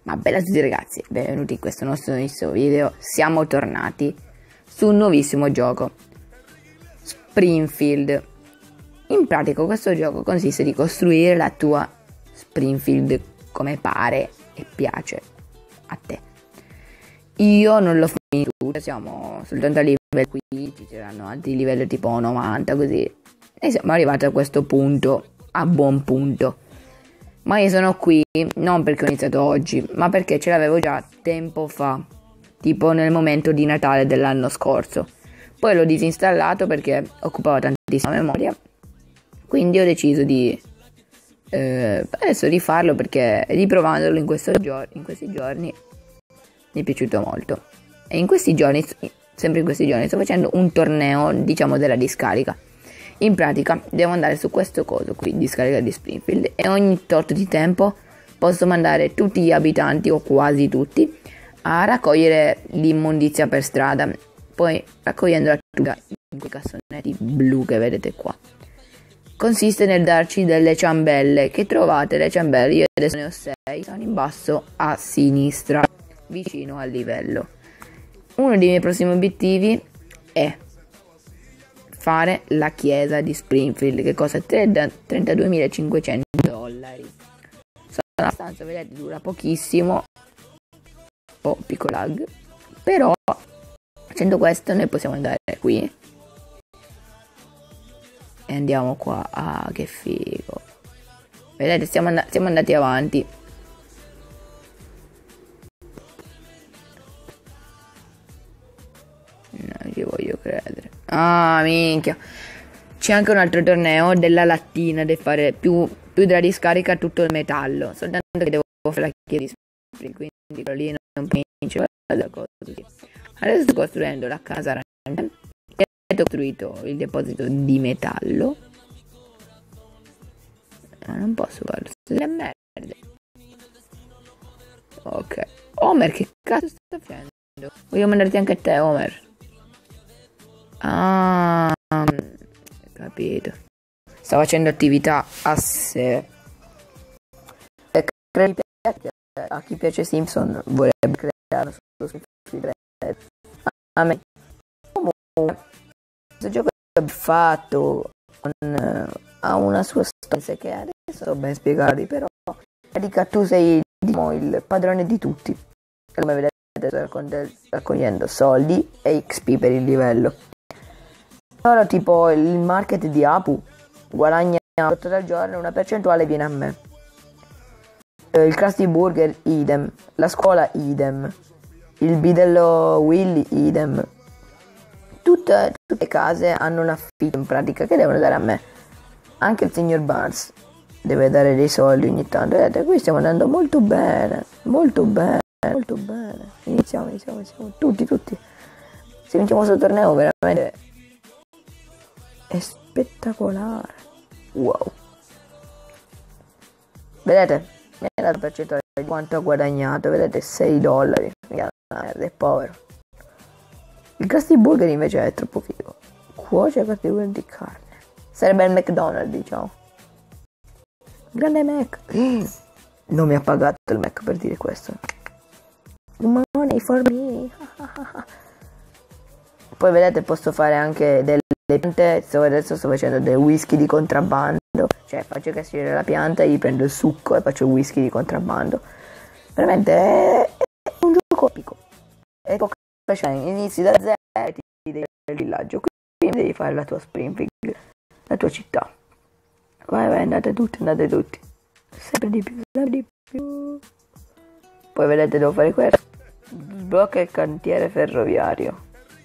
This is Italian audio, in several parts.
Ma bella a tutti ragazzi, benvenuti in questo nostro nuovissimo video. Siamo tornati su un nuovissimo gioco, Springfield. In pratica questo gioco consiste di costruire la tua Springfield come pare e piace a te. Io non l'ho finito tutto, siamo soltanto a livello 15, c'erano altri livelli tipo 90 così. E siamo arrivati a questo punto, a buon punto. Ma io sono qui non perché ho iniziato oggi, ma perché ce l'avevo già tempo fa, tipo nel momento di Natale dell'anno scorso. Poi l'ho disinstallato perché occupava tantissima memoria, quindi ho deciso di adesso rifarlo perché riprovandolo in questi giorni mi è piaciuto molto. E in questi giorni, sempre in questi giorni, sto facendo un torneo, diciamo, della discarica. In pratica devo andare su questo coso qui di scarica di Springfield e ogni tot di tempo posso mandare tutti gli abitanti o quasi tutti a raccogliere l'immondizia per strada, poi raccogliendola tutta in quei cassonetti blu che vedete qua. Consiste nel darci delle ciambelle che trovate. Le ciambelle, io adesso ne ho 6, sono in basso a sinistra vicino al livello. Uno dei miei prossimi obiettivi è fare la chiesa di Springfield, che costa $32.500. Sono abbastanza, vedete, dura pochissimo, piccolo lag, però facendo questo noi possiamo andare qui e andiamo qua. Ah, che figo, vedete, siamo andati avanti. Non ci voglio credere. Ah, minchia. C'è anche un altro torneo della lattina, da fare più della discarica tutto il metallo. Soltanto che devo fare la chiesa di Springfield, quindi lì non vince la cosa così. Adesso sto costruendo la casa arancia e ho costruito il deposito di metallo. Ma non posso farlo, le merde. Ok. Homer, che cazzo sta facendo? Voglio mandarti anche a te, Homer. Ah, capito. Sta facendo attività a sé. A chi piace Simpson vorrebbe creare un suo. A me comunque questo gioco è fatto ha una sua storia che adesso so ben spiegarvi, però Erika, tu sei, diciamo, il padrone di tutti. Come vedete sto raccogliendo soldi e XP per il livello. Allora, tipo il market di Apu guadagna 8 al giorno, una percentuale viene a me. Il Krusty Burger idem, la scuola idem, il bidello Willy idem. Tutte le case hanno un affitto in pratica che devono dare a me. Anche il signor Barnes deve dare dei soldi ogni tanto. Vedete, qui stiamo andando molto bene, molto bene, molto bene. Iniziamo, tutti. Se vinciamo questo torneo veramente è spettacolare. Wow. Vedete? Mi ha dato percentuale di quanto ho guadagnato. Vedete, $6. È povero. Il Krusty Burger invece è troppo figo. Cuoce Krusty Burger di carne. Sarebbe il McDonald's, diciamo. Grande Mac. Non mi ha pagato il Mac per dire questo. Money for me. Poi vedete, posso fare anche delle piante. Adesso sto facendo del whisky di contrabbando. Cioè faccio crescere la pianta e gli prendo il succo e faccio whisky di contrabbando. Veramente è un gioco epico. Ecco, inizi da zero e ti devi fare il villaggio. Quindi devi fare la tua Springfield, la tua città. Vai, andate tutti. Sempre di più. Poi vedete, devo fare questo. Sblocca il cantiere ferroviario.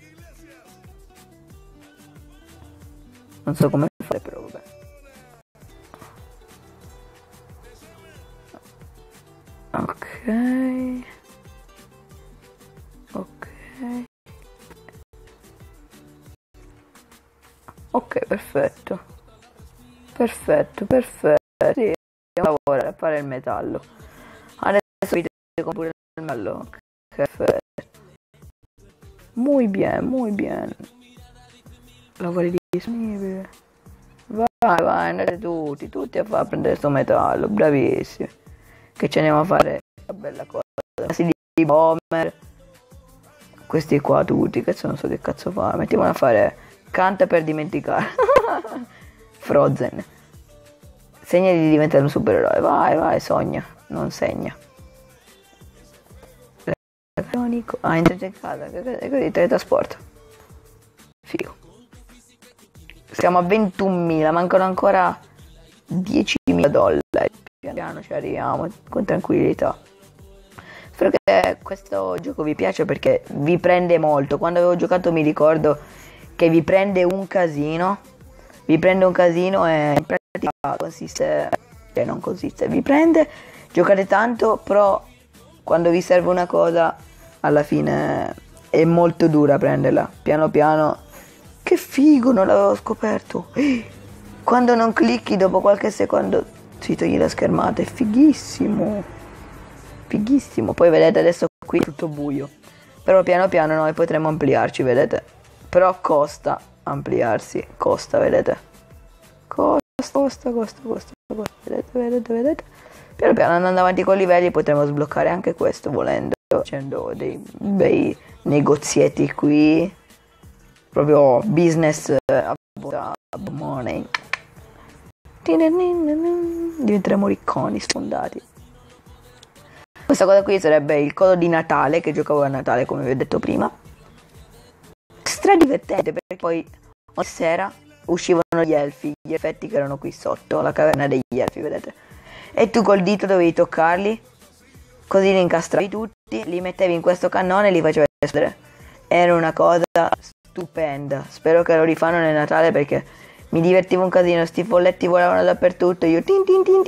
Non so come fare, però vabbè. Ok, perfetto. Sì, devo lavorare a fare il metallo. Adesso vi devo pure il metallo. Perfetto. Muy bien. Lavori disponibili. Vai, andate tutti a far prendere sto metallo, bravissimi. Che ce ne andiamo a fare bella cosa. Di Bomber, questi qua tutti, che non so che cazzo fa. Mettiamola a fare canta per dimenticare. Frozen. Segna di diventare un supereroe. Vai, sogna, non segna. Entrate in casa, così teletrasporto. Figo. Siamo a 21.000, mancano ancora $10.000. Piano piano ci arriviamo, con tranquillità. Spero che questo gioco vi piaccia perché vi prende molto. Quando avevo giocato mi ricordo che vi prende un casino. Vi prende un casino e in pratica consiste... non consiste, vi prende, giocate tanto, però quando vi serve una cosa alla fine è molto dura prenderla. Piano piano. Che figo, non l'avevo scoperto. Quando non clicchi dopo qualche secondo si toglie la schermata, è fighissimo. Fighissimo. Poi vedete adesso qui è tutto buio. Però piano piano noi potremo ampliarci, vedete. Però costa ampliarsi. Costa, vedete. Costa. Vedete. Piano piano andando avanti con i livelli potremo sbloccare anche questo volendo. Facendo dei bei negozietti qui. Proprio business money. Diventeremo ricconi, sfondati. Questa cosa qui sarebbe il codo di Natale, che giocavo a Natale come vi ho detto prima. Stra divertente perché poi ogni sera uscivano gli elfi, gli effetti che erano qui sotto, la caverna degli elfi, vedete. E tu col dito dovevi toccarli, così li incastravi tutti, li mettevi in questo cannone e li facevi esplodere. Era una cosa stupenda. Spero che lo rifano nel Natale perché mi divertivo un casino, sti folletti volavano dappertutto, io tin,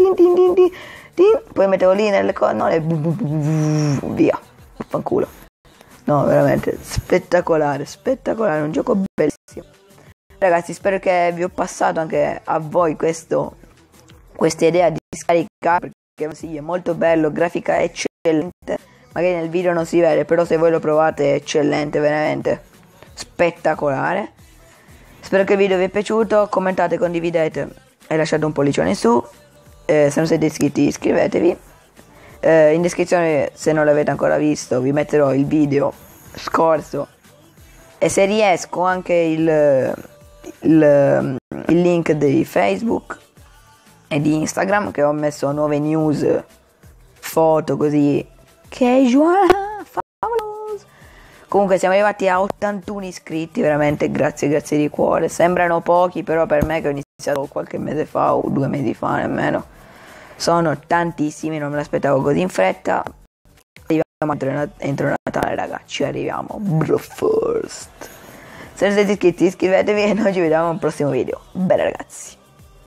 poi mettevo lì nelle cannone e via, fanculo. No, veramente spettacolare, un gioco bellissimo. Ragazzi, spero che vi ho passato anche a voi questa idea di scaricare, perché sì, è molto bello, grafica eccellente, magari nel video non si vede, però se voi lo provate è eccellente, veramente spettacolare. Spero che il video vi è piaciuto, commentate, condividete e lasciate un pollicione in su. Se non siete iscritti iscrivetevi. In descrizione, se non l'avete ancora visto, vi metterò il video scorso e se riesco anche il link di Facebook e di Instagram, che ho messo nuove news, foto così casual, favoloso. Comunque siamo arrivati a 81 iscritti, veramente grazie di cuore. Sembrano pochi, però per me che ho iniziato qualche mese fa o 2 mesi fa nemmeno, sono tantissimi, non me l'aspettavo così in fretta. Arriviamo entro Natale, ragazzi, ci arriviamo, bro first. Se non siete iscritti iscrivetevi e noi ci vediamo al prossimo video. Bene ragazzi.